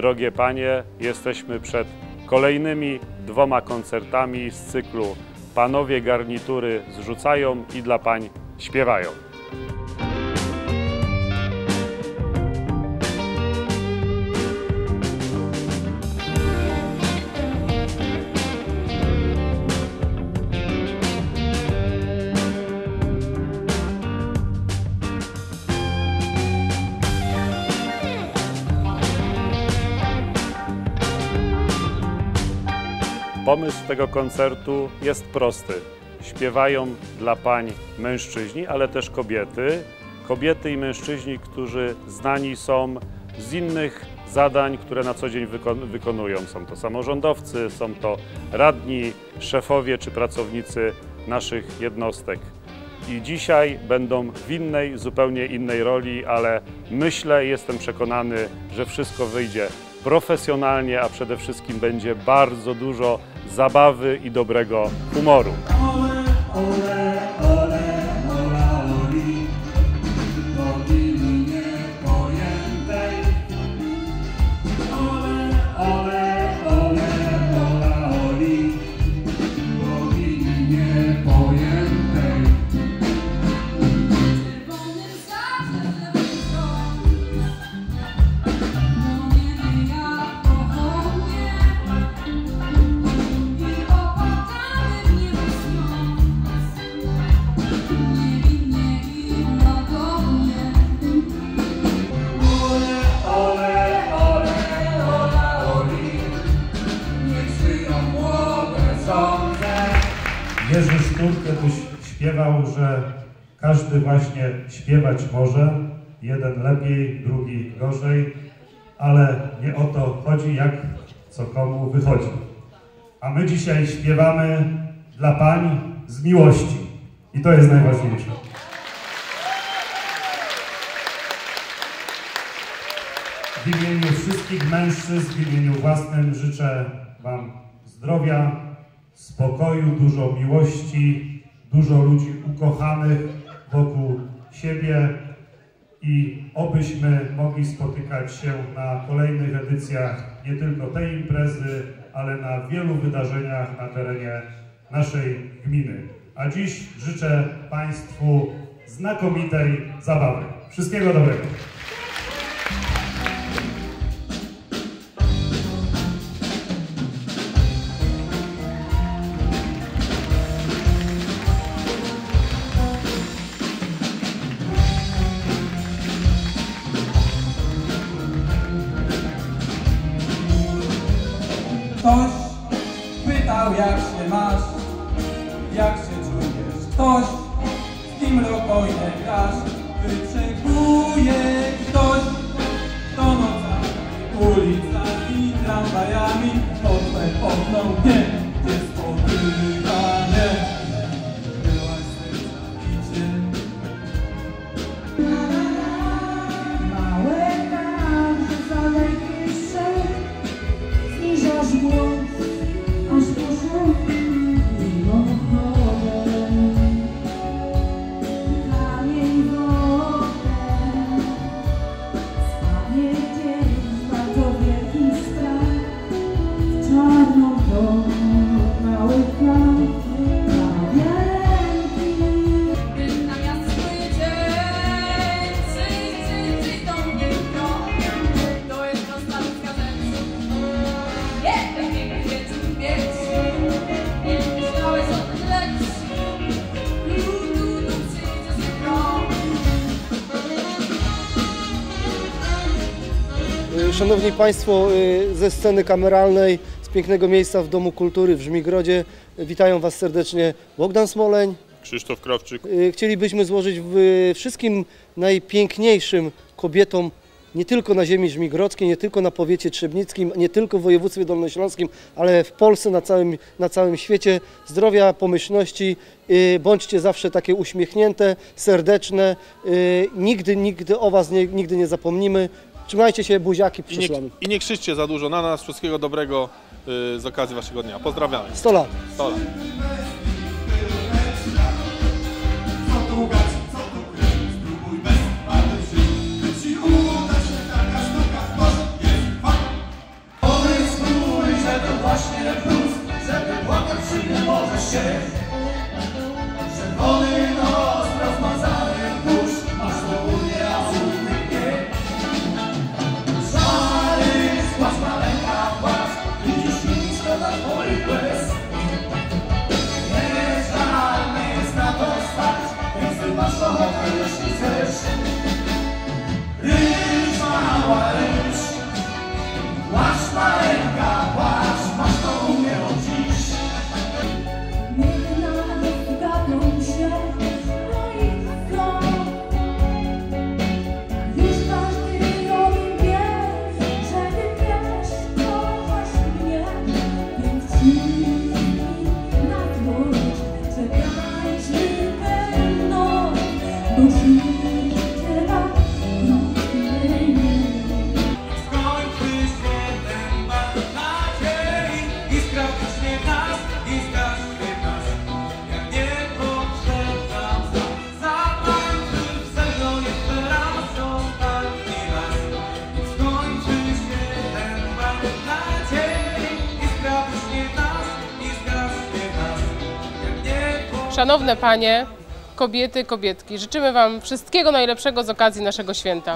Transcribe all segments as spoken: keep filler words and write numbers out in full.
drogie panie, jesteśmy przed kolejnymi dwoma koncertami z cyklu Panowie garnitury zrzucają i dla pań śpiewają. Pomysł tego koncertu jest prosty. Śpiewają dla pań mężczyźni, ale też kobiety. Kobiety i mężczyźni, którzy znani są z innych zadań, które na co dzień wykon wykonują. Są to samorządowcy, są to radni, szefowie czy pracownicy naszych jednostek. I dzisiaj będą w innej, zupełnie innej roli, ale myślę, jestem przekonany, że wszystko wyjdzie profesjonalnie, a przede wszystkim będzie bardzo dużo zabawy i dobrego humoru. Ole, ole, ole, ola, oli, bogini niepojętej. Ole, ole, ole, ola, oli, bogini niepojętej. Czerwonym zawsze no nie wiem jak pochowuję i opadały mnie wysną niewinnie i łagodnie. Ole, ole, ole, ola, oli, niech żyją młode sądze. Jerzy Szturkę tu śpiewał, że każdy właśnie śpiewać może, jeden lepiej, drugi gorzej, ale nie o to chodzi, jak co komu wychodzi. A my dzisiaj śpiewamy dla pań z miłości i to jest najważniejsze. W imieniu wszystkich mężczyzn, w imieniu własnym życzę wam zdrowia, spokoju, dużo miłości, dużo ludzi ukochanych wokół siebie i obyśmy mogli spotykać się na kolejnych edycjach nie tylko tej imprezy, ale na wielu wydarzeniach na terenie naszej gminy. A dziś życzę Państwu znakomitej zabawy. Wszystkiego dobrego. Ktoś pytał, jak się masz, jak się czujesz. Ktoś, z kim rokojne grasz, wyczekuje. Ktoś, kto nocami, ulicami, tramwajami pod twe okno wie, gdzie spotykanie. Byłaś serca bicie. Małe także zalejsze, zniżasz głos, aż poszło mimochodem. Kamień wodę, spadnie gdzieś bardzo wielki strach, w czarną do małych klam, prawie ręki. Gdy na miasto jedzie, przyjdź, przyjdź, przyjdź do mnie jutro. To jest prosta ludzka rzecz. Nie, takiego się czym wiesz. Nie myślałeś o tym lecz. Tu, tu, tu przyjdziesz jutro. Szanowni Państwo, ze sceny kameralnej, z pięknego miejsca w Domu Kultury w Żmigrodzie, witają Was serdecznie Bogdan Smoleń. Krzysztof Krawczyk. Chcielibyśmy złożyć wszystkim najpiękniejszym kobietom, nie tylko na ziemi żmigrodzkiej, nie tylko na powiecie trzebnickim, nie tylko w województwie dolnośląskim, ale w Polsce, na całym, na całym świecie, zdrowia, pomyślności. Bądźcie zawsze takie uśmiechnięte, serdeczne. Nigdy, nigdy o Was nie, nigdy nie zapomnimy. Trzymajcie się, buziaki, I nie, przyszłamy. I nie krzyczcie za dużo na nas. Wszystkiego dobrego y, z okazji Waszego dnia. Pozdrawiamy. sto lat. sto lat. szanowne panie, kobiety, kobietki, życzymy wam wszystkiego najlepszego z okazji naszego święta.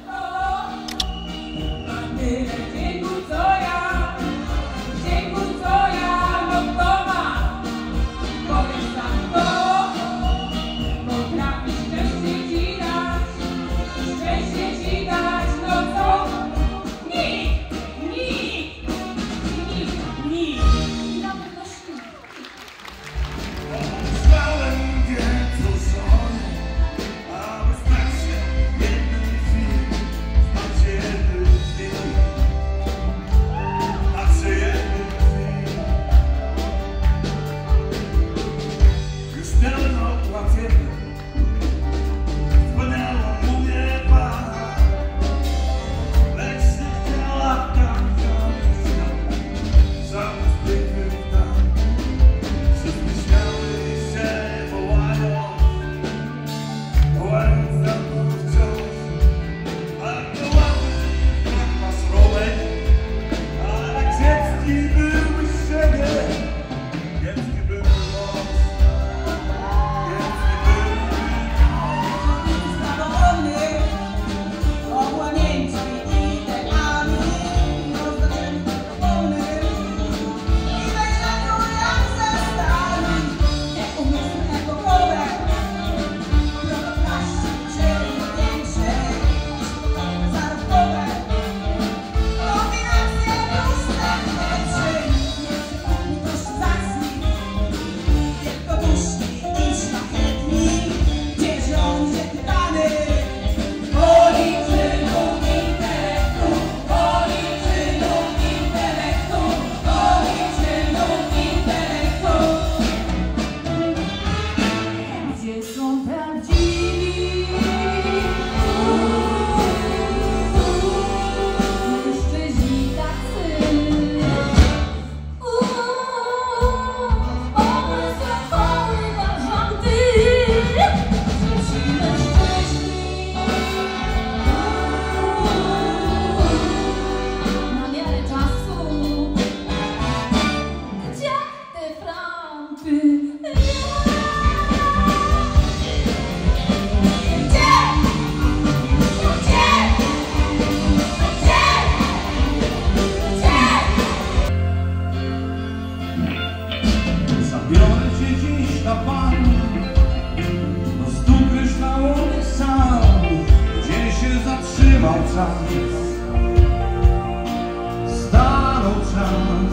Stanął czas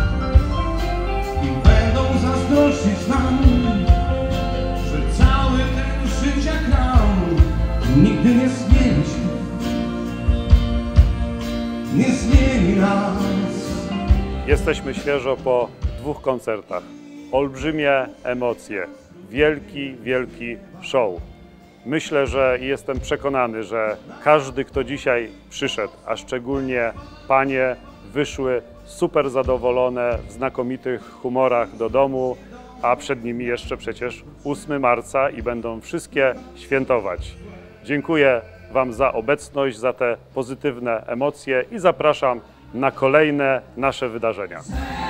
i będą zazdrościć nam, że cały ten życia kram nigdy nie zmieni się, nie zmieni nas. Jesteśmy świeżo po dwóch koncertach. Olbrzymie emocje, wielki, wielki show. Myślę, że i jestem przekonany, że każdy, kto dzisiaj przyszedł, a szczególnie panie, wyszły super zadowolone, w znakomitych humorach do domu, a przed nimi jeszcze przecież ósmego marca i będą wszystkie świętować. Dziękuję wam za obecność, za te pozytywne emocje i zapraszam na kolejne nasze wydarzenia.